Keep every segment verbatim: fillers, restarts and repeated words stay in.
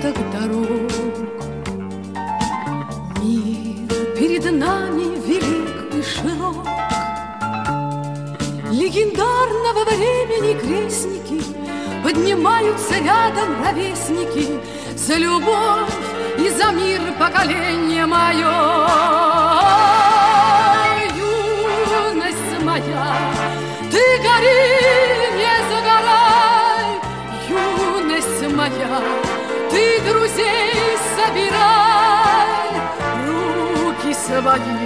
перекресток дорог. Мир перед нами велик и широк. Легендарного времени крестники, поднимаются рядом ровесники за любовь и за мир поколение мое. Юность моя, ты гори, не загорай. Юность моя, ты друзей собирай. Руки свои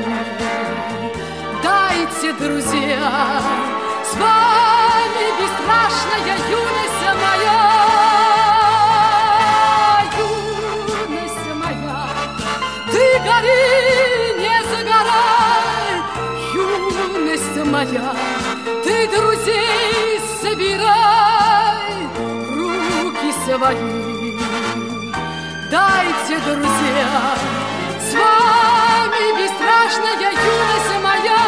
дайте, друзья, с вами бесстрашная юность моя. Юность моя, ты гори, не загорай. Юность моя, ты друзей собирай. Руки свои дайте, друзья, с вами бесстрашная юность моя.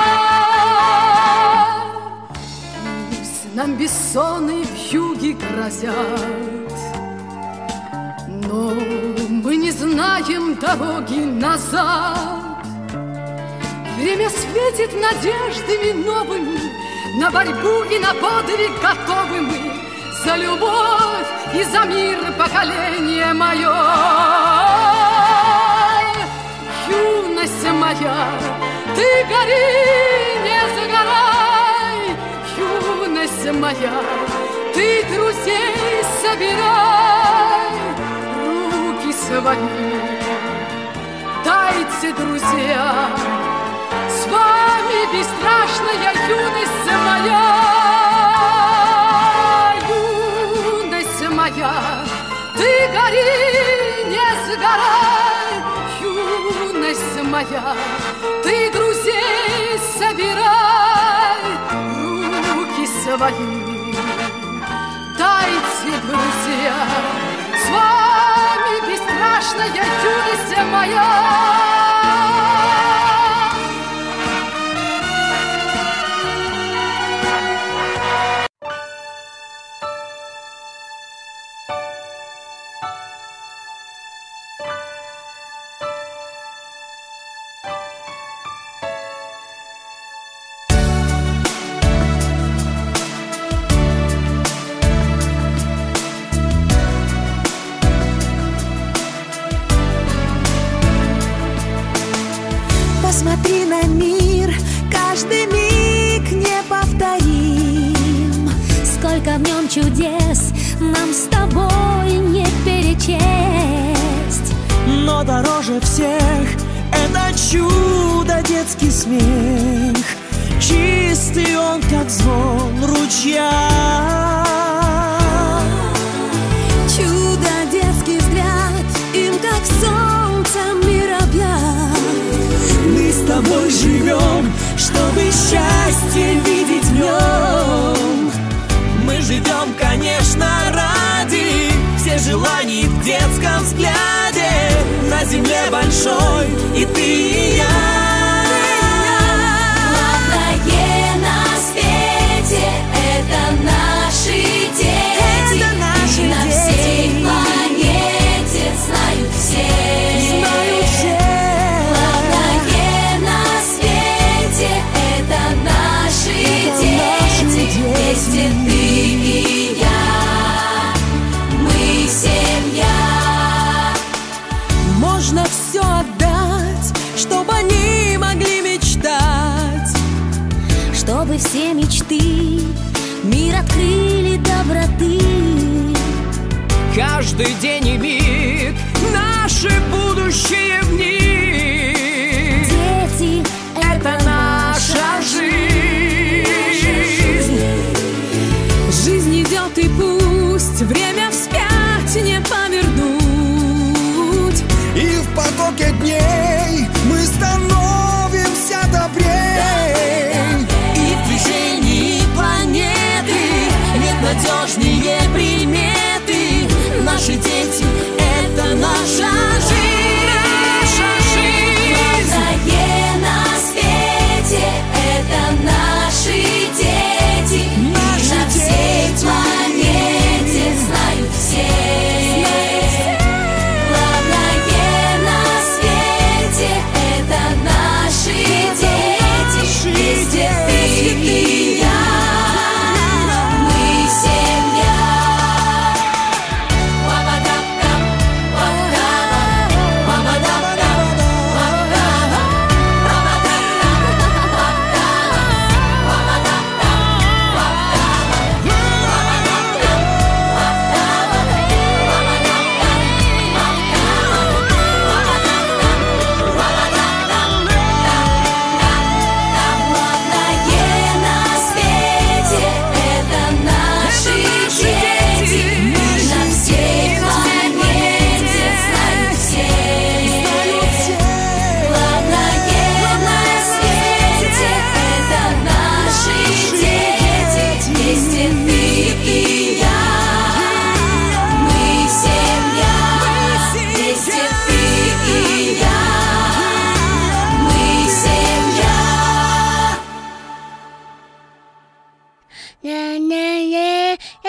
Нам бессонные вьюги грозят, но мы не знаем дороги назад. Время светит надеждами новыми, на борьбу и на подвиг готовы мы. За любовь и за мир поколение мое. Юность моя, ты гори, не загорай. Юность моя, ты друзей собирай. Руки свои дайте, друзья, с вами бесстрашная юность моя. Юность моя, ты гори, не загорай. Юность моя, ты друзей собирай. Руки свои дайте, друзья, с вами бесстрашная юность моя. Посмотри на мир, каждый миг неповторим. Сколько в нем чудес нам с тобой не перечесть. Но дороже всех это чудо, детский смех. Чистый он, как звон ручья. Чудо, детский взгляд, им как солнце мир объят. Мы с тобой живем, чтобы счастье видеть в нем. Мы живем, конечно, ради всех желаний в детском взгляде. На земле большой и ты, и я. Главное на свете — это наши дети. Это наши и на дети. всей планете знают все. Знают все. Вместе ты и я, мы семья. Можно все отдать, чтобы они могли мечтать. Чтобы все мечты мир открыли доброты. Каждый день и миг наше будущее в них. Дети — Это наша жизнь. Жизнь идет, и пусть время вспять не повернуть. И в потоке дней мы становимся добрей. И в движении планеты нет надежнее приметы. Наши дети — это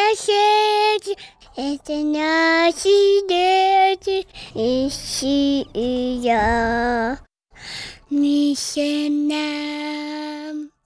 соседи, это наши дети, и я. Не нам.